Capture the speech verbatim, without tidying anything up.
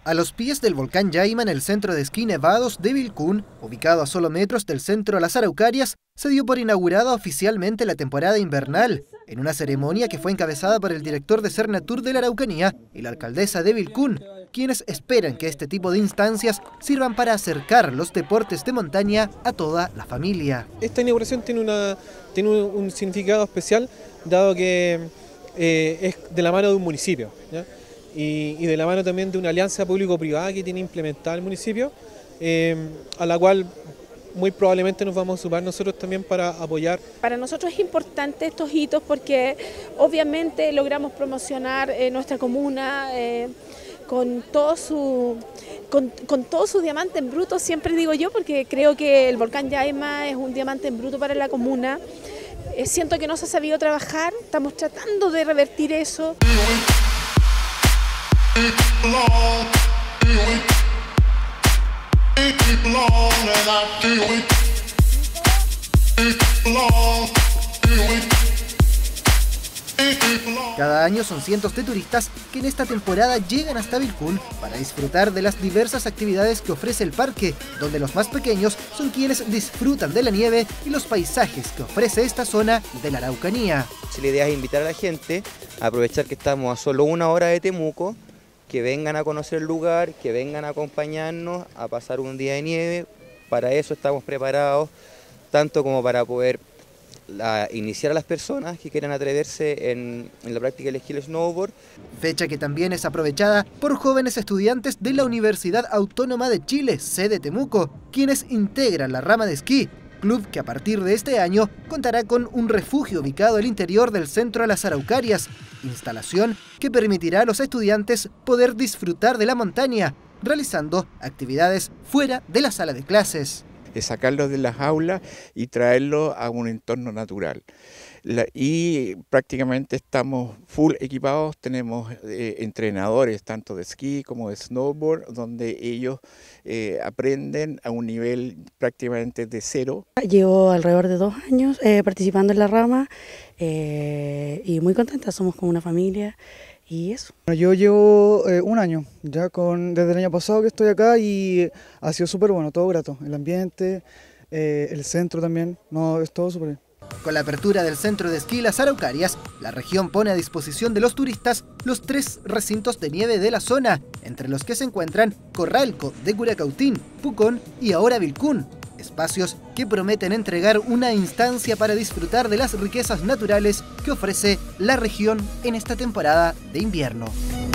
A los pies del volcán Yaima, en el centro de esquí nevados de Vilcún, ubicado a solo metros del centro Las Araucarias, se dio por inaugurada oficialmente la temporada invernal, en una ceremonia que fue encabezada por el director de Cernatur de la Araucanía y la alcaldesa de Vilcún, quienes esperan que este tipo de instancias sirvan para acercar los deportes de montaña a toda la familia. Esta inauguración tiene, una, tiene un, un significado especial, dado que eh, es de la mano de un municipio, ¿ya? Y, y de la mano también de una alianza público-privada que tiene implementada el municipio, eh, a la cual muy probablemente nos vamos a sumar nosotros también para apoyar. Para nosotros es importante estos hitos porque obviamente logramos promocionar eh, nuestra comuna eh, con todo su con, con todo su diamante en bruto, siempre digo yo, porque creo que el volcán Yaima es un diamante en bruto para la comuna. Eh, siento que no se ha sabido trabajar, estamos tratando de revertir eso. Cada año son cientos de turistas que en esta temporada llegan hasta Vilcún para disfrutar de las diversas actividades que ofrece el parque, donde los más pequeños son quienes disfrutan de la nieve y los paisajes que ofrece esta zona de la Araucanía. La idea es invitar a la gente a aprovechar que estamos a solo una hora de Temuco, que vengan a conocer el lugar, que vengan a acompañarnos a pasar un día de nieve. Para eso estamos preparados, tanto como para poder la, iniciar a las personas que quieran atreverse en, en la práctica del esquí y el snowboard. Fecha que también es aprovechada por jóvenes estudiantes de la Universidad Autónoma de Chile, sede Temuco, quienes integran la rama de esquí, club que a partir de este año contará con un refugio ubicado al interior del centro de Las Araucarias, instalación que permitirá a los estudiantes poder disfrutar de la montaña, realizando actividades fuera de la sala de clases. Es sacarlos de las aulas y traerlos a un entorno natural. La, y prácticamente estamos full equipados, tenemos eh, entrenadores tanto de esquí como de snowboard, donde ellos eh, aprenden a un nivel prácticamente de cero. Llevo alrededor de dos años eh, participando en la rama eh, y muy contenta, somos como una familia. Y eso. Yo llevo eh, un año, ya con, desde el año pasado que estoy acá y ha sido súper bueno, todo grato. El ambiente, eh, el centro también, no, es todo súper bien. Con la apertura del centro de esquí Las Araucarias, la región pone a disposición de los turistas los tres recintos de nieve de la zona, entre los que se encuentran Corralco de Curacautín, Pucón y ahora Vilcún. Espacios que prometen entregar una instancia para disfrutar de las riquezas naturales que ofrece la región en esta temporada de invierno.